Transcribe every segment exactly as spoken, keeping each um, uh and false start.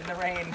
the rain.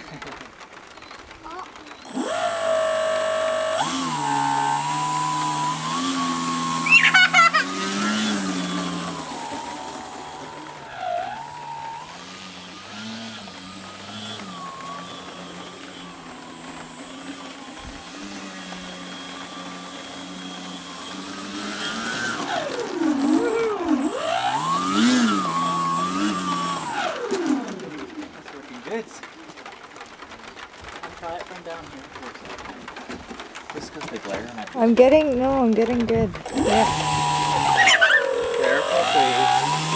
Good. I'll try it from down here. Just because the glare on it. I'm getting, no, I'm getting good. Yeah. Careful, please.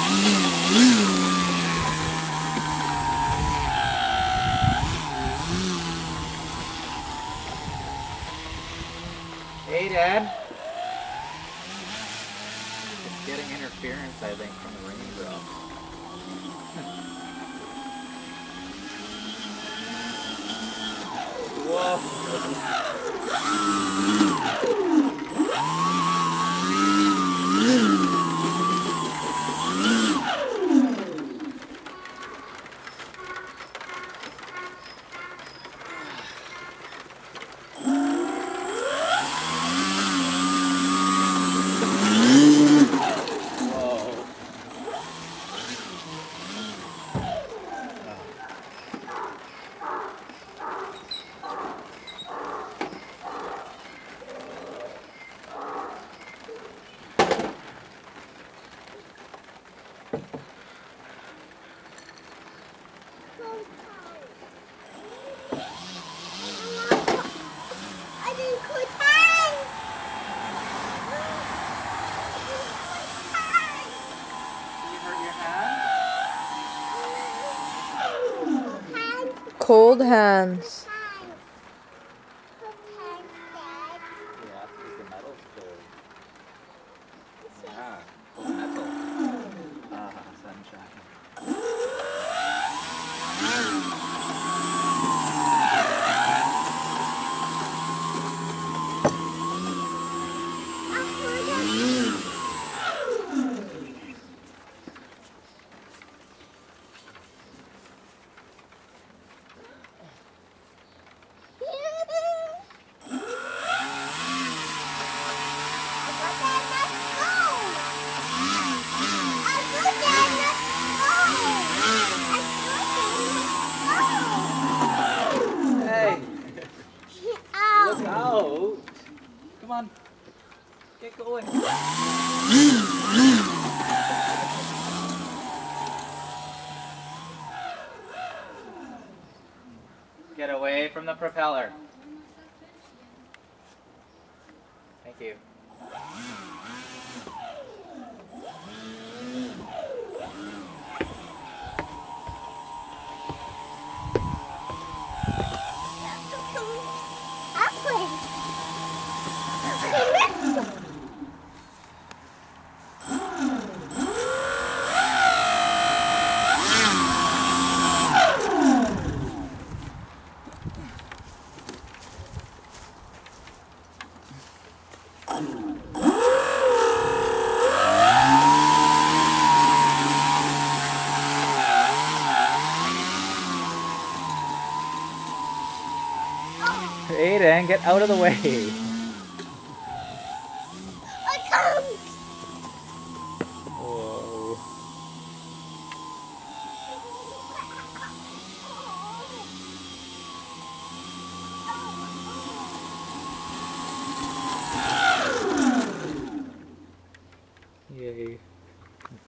Hey, Dad. It's getting interference, I think, from the raindrops. Whoa. Cold hands. Yeah, because the metal's cold. Yeah, cold metal. Ah, sunshine. Look out! Come on, get going. Get away from the propeller. Thank you. Aiden, get out of the way.